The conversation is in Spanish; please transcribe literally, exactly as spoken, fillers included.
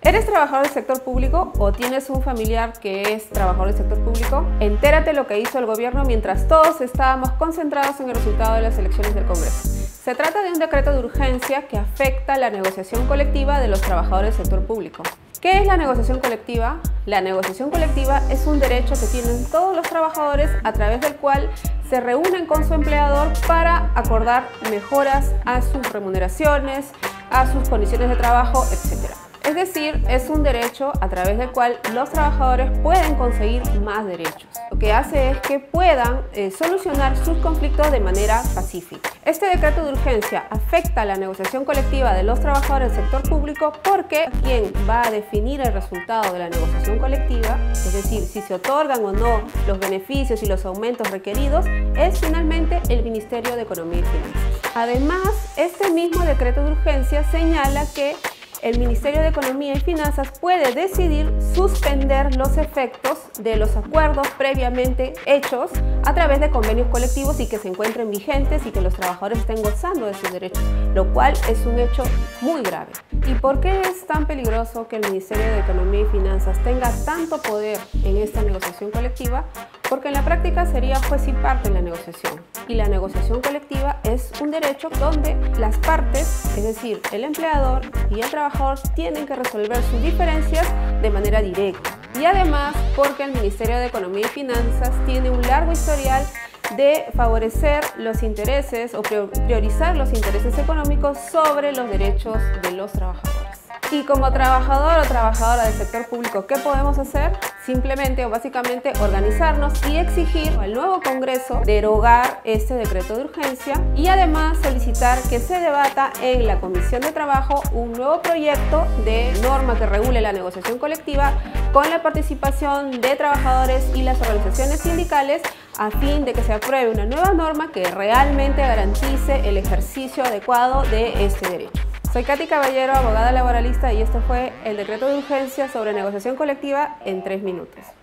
¿Eres trabajador del sector público o tienes un familiar que es trabajador del sector público? Entérate lo que hizo el gobierno mientras todos estábamos concentrados en el resultado de las elecciones del Congreso. Se trata de un decreto de urgencia que afecta la negociación colectiva de los trabajadores del sector público. ¿Qué es la negociación colectiva? La negociación colectiva es un derecho que tienen todos los trabajadores a través del cual se reúnen con su empleador para acordar mejoras a sus remuneraciones, a sus condiciones de trabajo, etcétera. Es decir, es un derecho a través del cual los trabajadores pueden conseguir más derechos. Lo que hace es que puedan eh, solucionar sus conflictos de manera pacífica. Este decreto de urgencia afecta la negociación colectiva de los trabajadores del sector público porque quien va a definir el resultado de la negociación colectiva, es decir, si se otorgan o no los beneficios y los aumentos requeridos, es finalmente el Ministerio de Economía y Finanzas. Además, este mismo decreto de urgencia señala que el Ministerio de Economía y Finanzas puede decidir suspender los efectos de los acuerdos previamente hechos a través de convenios colectivos y que se encuentren vigentes y que los trabajadores estén gozando de sus derechos, lo cual es un hecho muy grave. ¿Y por qué es tan peligroso que el Ministerio de Economía y Finanzas tenga tanto poder en esta negociación colectiva? Porque en la práctica sería juez y parte en la negociación. Y la negociación colectiva es un derecho donde las partes, es decir, el empleador y el trabajador, tienen que resolver sus diferencias de manera directa. Y además porque el Ministerio de Economía y Finanzas tiene un largo historial de favorecer los intereses o priorizar los intereses económicos sobre los derechos de los trabajadores. Y como trabajador o trabajadora del sector público, ¿qué podemos hacer? Simplemente o básicamente organizarnos y exigir al nuevo Congreso derogar este decreto de urgencia y además solicitar que se debata en la Comisión de Trabajo un nuevo proyecto de norma que regule la negociación colectiva con la participación de trabajadores y las organizaciones sindicales a fin de que se apruebe una nueva norma que realmente garantice el ejercicio adecuado de este derecho. Soy Katy Caballero, abogada laboralista, y esto fue el decreto de urgencia sobre negociación colectiva en tres minutos.